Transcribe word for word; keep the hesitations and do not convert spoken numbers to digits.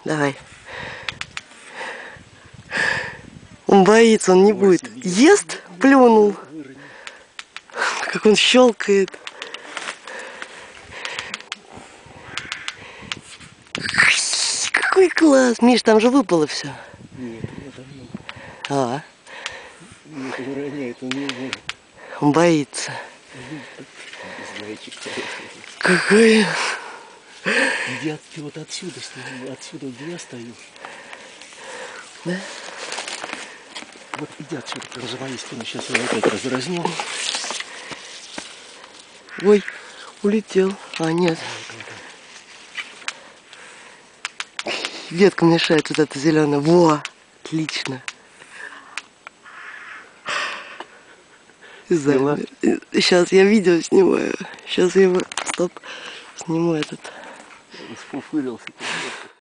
Давай. Он боится, он не будет. Ест? Плюнул. Как он щелкает. Какой класс. Миш, там же выпало все. Нет, это давно. А. Нет, он роняет, он не может. Он боится. Зайчик хороший. Какой. Иди от, ты вот отсюда, отсюда, где я стою. Да? Вот иди отсюда, за моей спиной. Сейчас я опять раздразню. Ой, улетел. А, нет. Ветка мешает вот эта зеленая. Во! Отлично. Замер. Сейчас я видео снимаю. Сейчас я его... Стоп. Сниму этот. Сфуфырился.